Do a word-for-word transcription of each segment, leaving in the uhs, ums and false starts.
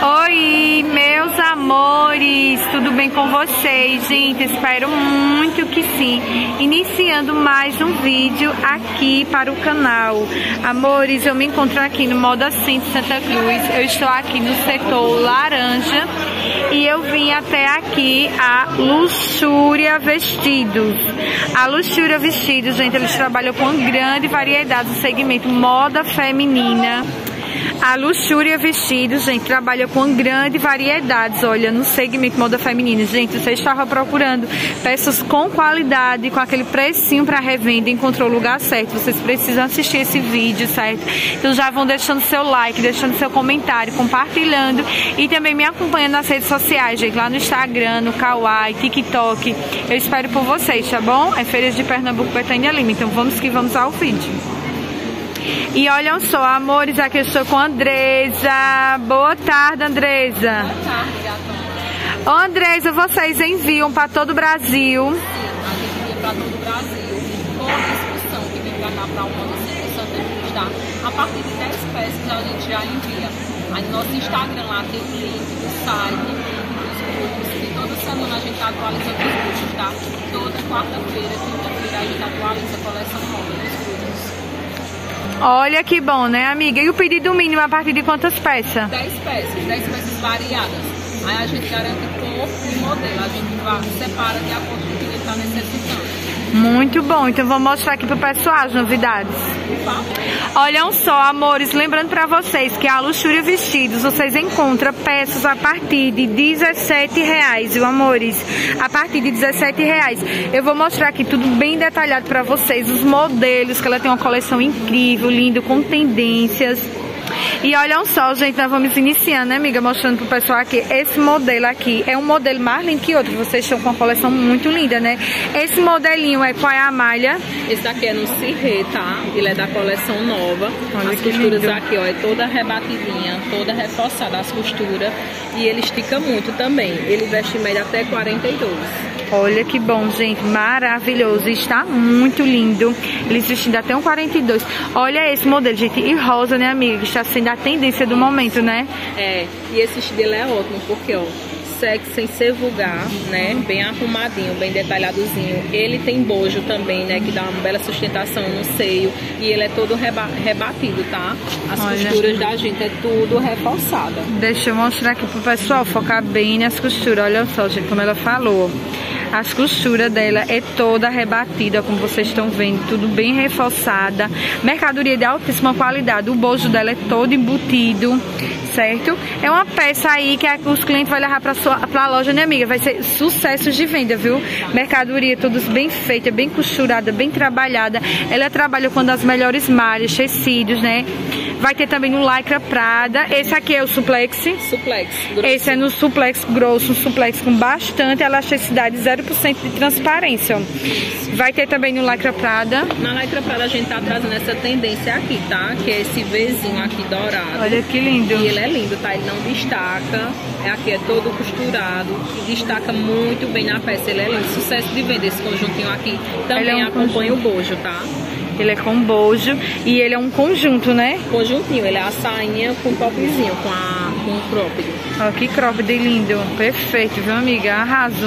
Oi, meus amores, tudo bem com vocês? Gente, espero muito que sim. Iniciando mais um vídeo aqui para o canal. Amores, eu me encontro aqui no Moda Center Santa Cruz. Eu estou aqui no setor laranja e eu vim até aqui a Luxúria Vestidos. A Luxúria Vestidos, gente, eles trabalham com grande variedade do segmento moda feminina. A Luxúria Vestidos, gente, trabalha com grande variedades, olha, no segmento moda feminina. Gente, você estava procurando peças com qualidade, com aquele precinho para revenda, encontrou o lugar certo. Vocês precisam assistir esse vídeo, certo? Então já vão deixando seu like, deixando seu comentário, compartilhando e também me acompanhando nas redes sociais, gente, lá no Instagram, no Kawaii, TikTok. Eu espero por vocês, tá bom? É Feiras de Pernambuco, Betânia Lima. Então vamos que vamos ao vídeo. E olham só, amores, aqui eu estou com a Andresa. Boa tarde, Andresa. Boa tarde, gatão. Ô, Andresa, vocês enviam para todo o Brasil? Sim, a gente envia para todo o Brasil. Toda discussão que vem para cá para o Moda Center Santa Cruz, tá? A partir de dez peças a gente já envia. Aí no nosso Instagram lá tem o link do site, dos grupos, e toda semana a gente atualiza os grupos, tá? Toda quarta-feira, quinta-feira a gente atualiza a coleção nova dos grupos. Olha que bom, né, amiga? E o pedido mínimo a partir de quantas peças? dez peças, dez peças variadas. Aí a gente garante cor e modelo. A gente vai, separa de acordo com o que ele está necessitando. Muito bom. Então vou mostrar aqui pro pessoal as novidades. Olham só, amores, lembrando para vocês que a Luxúria Vestidos, vocês encontram peças a partir de dezessete reais, viu, amores? A partir de dezessete reais. Eu vou mostrar aqui tudo bem detalhado para vocês, os modelos, que ela tem uma coleção incrível, linda, com tendências. E olham só, gente, nós vamos iniciando, né, amiga? Mostrando pro pessoal aqui, esse modelo aqui é um modelo mais lindo que outro. Vocês estão com uma coleção muito linda, né? Esse modelinho é, qual é a malha? Esse daqui é no cirrê, tá? Ele é da coleção nova. Olha, as que costuras lindo. aqui, ó, é toda rebatidinha, toda reforçada as costuras. E ele estica muito também. Ele veste em média até quarenta e dois. Olha que bom, gente, maravilhoso, está muito lindo. Eles vestindo até um quarenta e dois. Olha esse modelo, gente, e rosa, né, amiga, que está sendo a tendência do momento, né? É, e esse estilo é ótimo, porque, ó, segue sem ser vulgar, né, bem arrumadinho, bem detalhadozinho. Ele tem bojo também, né, que dá uma bela sustentação no seio. E ele é todo reba rebatido, tá? As Olha, costuras da gente é tudo reforçada. Deixa eu mostrar aqui pro pessoal, focar bem nas costuras. Olha só, gente, como ela falou. As costuras dela é toda rebatida, como vocês estão vendo, tudo bem reforçada. Mercadoria de altíssima qualidade. O bojo dela é todo embutido, certo? É uma peça aí que os clientes vão levar pra, sua, pra loja, né, amiga? Vai ser sucesso de venda, viu? Mercadoria toda bem feita, bem costurada, bem trabalhada. Ela trabalha com das melhores malhas, tecidos, né? Vai ter também no Lycra Prada. Esse aqui é o suplex. Suplex. Grosso. Esse é no suplex grosso, um suplex com bastante elasticidade, zero por cento de transparência. Vai ter também no Lycra Prada. Na Lycra Prada a gente tá trazendo essa tendência aqui, tá? Que é esse Vzinho aqui dourado. Olha que lindo. E ele é lindo, tá? Ele não destaca. É aqui é todo costurado. E destaca muito bem na peça. Ele é lindo. Sucesso de venda esse conjuntinho aqui. Também é um acompanha conjunto. O bojo, tá? Ele é com bojo e ele é um conjunto, né? Conjuntinho, ele é a sainha com topzinho, com, a, com o cropped. Olha que cropped lindo. Perfeito, viu, amiga? Arraso.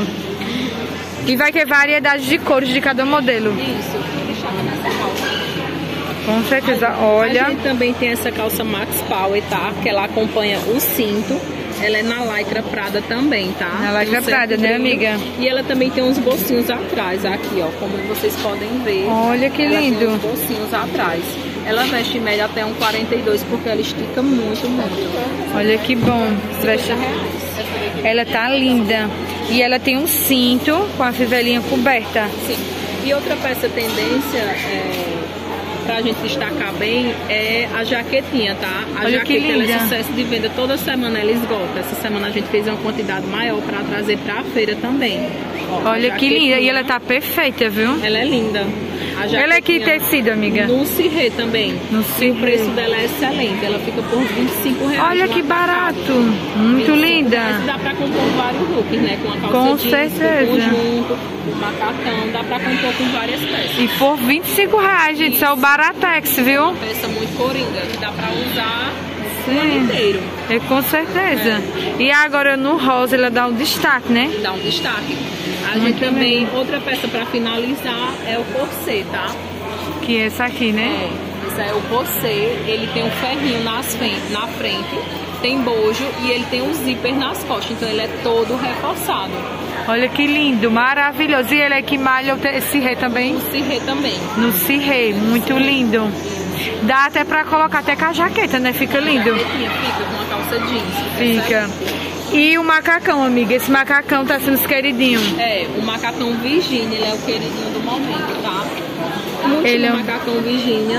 E vai ter variedade de cores de cada modelo. Isso, deixar nessa calça. Com certeza, olha. A gente também tem essa calça Max Power, tá? Que ela acompanha o cinto. Ela é na Lycra Prada também, tá? Na Lycra Prada, né, amiga? E ela também tem uns bolsinhos atrás, aqui, ó. Como vocês podem ver. Olha que ela lindo. Tem uns bolsinhos atrás. Ela veste em média até um quarenta e dois, porque ela estica muito, muito. Olha que bom. Veste... Ela tá linda. E ela tem um cinto com a fivelinha coberta. Sim. E outra peça tendência, é... pra gente destacar bem, é a jaquetinha, tá? A Olha jaqueta ela é linda. sucesso de venda, toda semana ela esgota. Essa semana a gente fez uma quantidade maior pra trazer pra feira também. Ó, olha que linda, e ela tá perfeita, viu? Ela é linda. A ela é que tecido, amiga? No cirrê também. No cirrê. E o preço dela é excelente, ela fica por vinte e cinco reais. Olha que barato, muito linda. Mas dá pra compor vários looks, né? Com a calça com jeans, certeza. com conjunto, com macacão, dá pra compor com várias peças. E por vinte e cinco reais, gente, isso é o Baratex, viu? Uma peça muito coringa, que dá pra usar o ano inteiro. É, com certeza. É. E agora no rosa ela dá um destaque, né? Dá um destaque. A Muito gente também, bem. outra peça para finalizar é o corset, tá? Que é essa aqui, né? É, esse é o corset, ele tem um ferrinho nas frente, na frente, tem bojo e ele tem um zíper nas costas, então ele é todo reforçado. Olha que lindo, maravilhoso. E ele é que malha o cirrê também? No cirrê também. No cirrê, muito lindo. Dá até pra colocar até com a jaqueta, né? Fica lindo. A jaquetinha fica com a calça jeans. Fica. E o macacão, amiga? Esse macacão tá sendo os queridinhos. É, o macacão Virginia, ele é o queridinho do momento, tá? O ele é o macacão Virginia,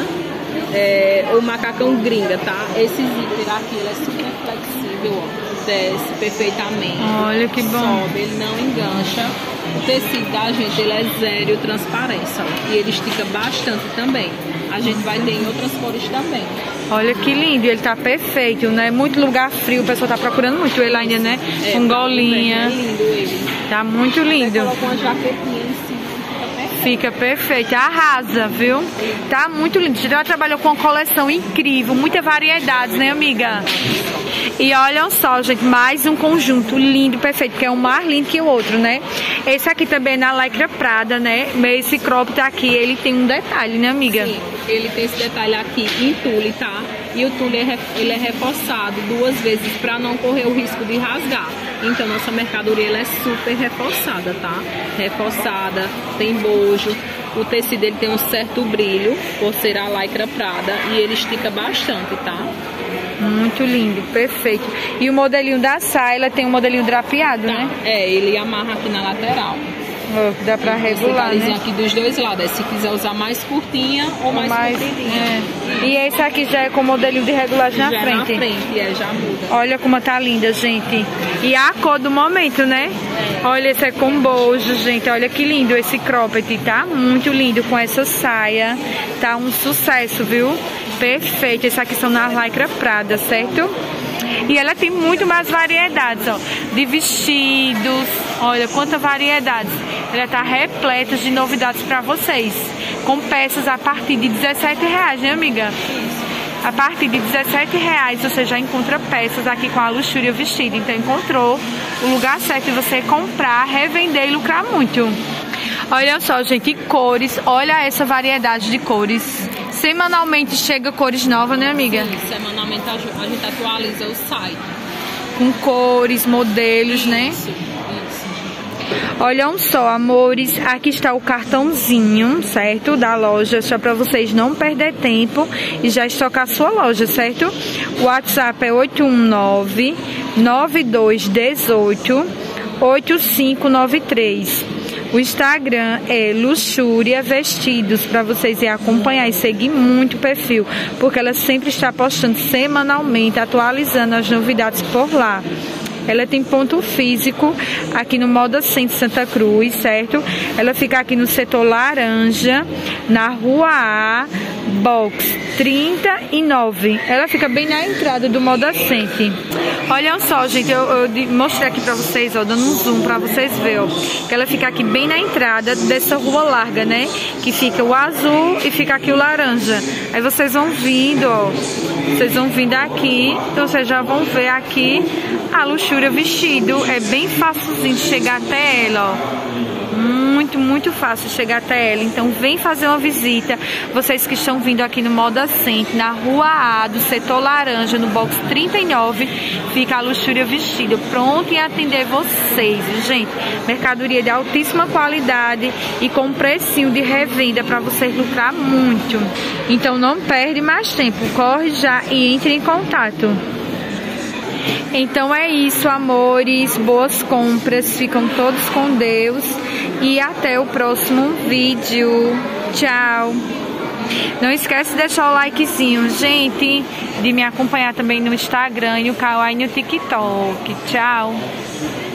é, o macacão gringa, tá? Esse zíper aqui, ele é super flexível, ó. Desce perfeitamente. Olha que bom. Sobe, ele não engancha. O tecido da gente, ele é zero transparência, ó. E ele estica bastante também. A gente vai ter em outras cores também. Olha que lindo, ele tá perfeito, né? Muito lugar frio, o pessoal tá procurando muito ele ainda, né? É, com golinha. É lindo ele. Tá muito lindo. Colocou uma jaquetinha em cima, fica perfeito. Fica perfeito, arrasa, viu? Tá muito lindo. Ela trabalhou com uma coleção incrível, muita variedade, né, amiga? E olham só, gente, mais um conjunto lindo, perfeito, que é um mais lindo que o outro, né? Esse aqui também é na Lycra Prada, né? Esse crop tá aqui, ele tem um detalhe, né, amiga? Sim, ele tem esse detalhe aqui em tule, tá? E o tule, ele é reforçado duas vezes para não correr o risco de rasgar. Então, nossa mercadoria, ela é super reforçada, tá? Reforçada, tem bojo. O tecido, ele tem um certo brilho, por ser a Lycra Prada, e ele estica bastante, tá? Muito lindo, perfeito. E o modelinho da saia, ela tem um modelinho drapeado, tá, né? É, ele amarra aqui na lateral. Oh, dá pra regular, né? Aqui dos dois lados, é, se quiser usar mais curtinha ou mais, mais compridinha. É. E esse aqui já é com modelinho de regulagem na já frente. Na frente, é, já muda. Olha como tá linda, gente. E a cor do momento, né? É. Olha, esse é com bojo, gente. Olha que lindo esse cropped, tá? Muito lindo com essa saia. Tá um sucesso, viu? Perfeito. Esses aqui são na Lycra Prada, certo? E ela tem muito mais variedades, ó, de vestidos. Olha quanta variedades. Ela tá repleta de novidades para vocês, com peças a partir de dezessete reais, né, amiga? A partir de dezessete reais você já encontra peças aqui com a Luxúria Vestido. Então encontrou o lugar certo de você comprar, revender e lucrar muito. Olha só, gente, cores. Olha essa variedade de cores. Semanalmente chega cores novas, né, amiga? Sim, semanalmente a gente atualiza o site. Com cores, modelos, isso, né? Isso. Olham só, amores, aqui está o cartãozinho, certo? Da loja, só para vocês não perder tempo e já estocar a sua loja, certo? O WhatsApp é oito um nove, nove dois um oito, oito cinco nove três. O Instagram é Luxúria Vestidos, para vocês ir acompanhar e seguir muito o perfil, porque ela sempre está postando semanalmente, atualizando as novidades por lá. Ela tem ponto físico aqui no Moda Centro Santa Cruz, certo? Ela fica aqui no setor laranja, na Rua A, box trinta e nove. Ela fica bem na entrada do Moda Center. Olha só, gente, eu, eu mostrei aqui pra vocês, ó, dando um zoom pra vocês verem, ó, que ela fica aqui bem na entrada dessa rua larga, né? Que fica o azul e fica aqui o laranja. Aí vocês vão vindo, ó, vocês vão vindo aqui, então vocês já vão ver aqui a Luxúria Vestido. É bem facilzinho de chegar até ela, ó. Muito, muito fácil chegar até ela. Então vem fazer uma visita. Vocês que estão vindo aqui no Moda Center, na Rua A, do setor laranja, no box trinta e nove, fica a Luxúria Vestido, pronto em atender vocês, gente. Mercadoria de altíssima qualidade e com precinho de revenda para vocês lucrar muito. Então não perde mais tempo, corre já e entre em contato. Então é isso, amores, boas compras, ficam todos com Deus e até o próximo vídeo. Tchau! Não esquece de deixar o likezinho, gente, de me acompanhar também no Instagram e no Kawaii e no TikTok. Tchau!